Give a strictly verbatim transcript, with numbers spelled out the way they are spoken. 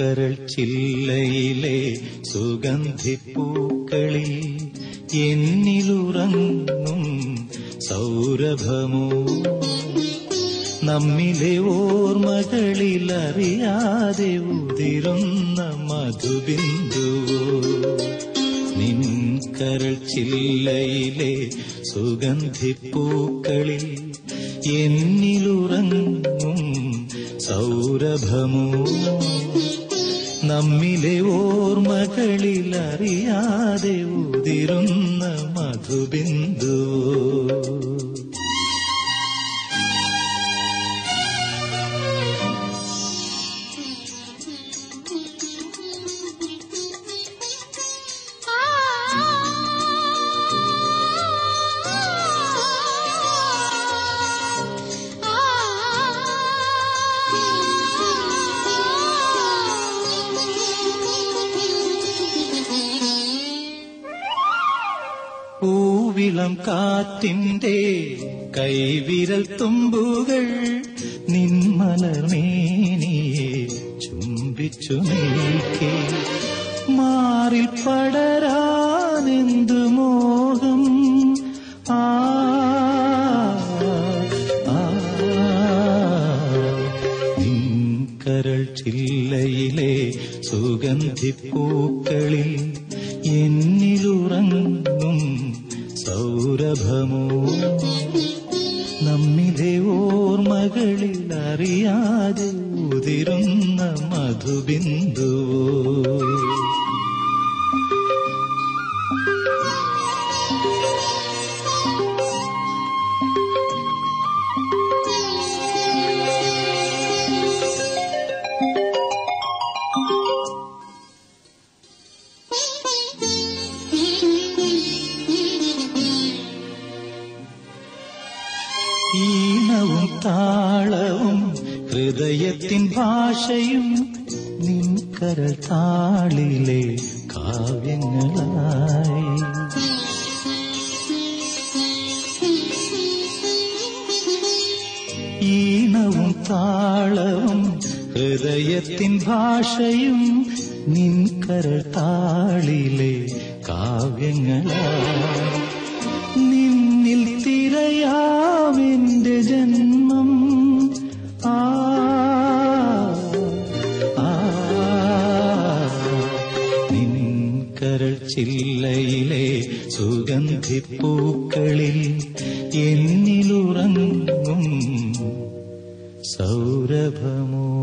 കരൾ ചില്ലയിലെ സുഗന്ധിപ്പൂക്കളിൽ എന്നിലുറങ്ങും സൗരഭമോ, നമ്മിലെ ഓർമ്മകളിലറിയാതെ ഉതിരുന്ന മധുബിന്ദുവോ. നിൻ കരൾ ചില്ലയിലെ സുഗന്ധിപ്പൂക്കളിൽ എന്നിലുറങ്ങും സൗരഭമോ, നമ്മിലെ ഓർമ്മകളിലറിയാതെ ഉതിരുന്ന മധുബിന്ദുവോ. പൂവിളം കാറ്റിന്റെ കൈവിരൽ തുമ്പുകൾ നിൻമലർമേനിയെ ചുംബിച്ചു നീക്കി. മാറിൽ പടരാനെന്തു മോഹം, ആ നിൻ കരൾ ചില്ലയിലെ സുഗന്ധിപ്പൂക്കളിൽ എന്നിലുറങ്ങും സൗരഭമോ, നമ്മിലെ ഓർമ്മകളിൽ അറിയാതെ ഉതിരുന്ന മധുബിന്ദുവോ. ഈണവും താളവും ഹൃദയത്തിൻ ഭാഷയും നിൻ കരൾ താളിലെ കാവ്യങ്ങളായി. ഈണവും താളവും ഹൃദയത്തിൻ ഭാഷയും നിൻ കരൾ താളിലെ കാവ്യങ്ങളായി. നിന്നിൽ തിരയാമെന്റെ ജന്മം, ആ നിൻ കരൾ ചില്ലയിലെ സുഗന്ധിപ്പൂക്കളിൽ എന്നിലുറങ്ങും സൗരഭമോ.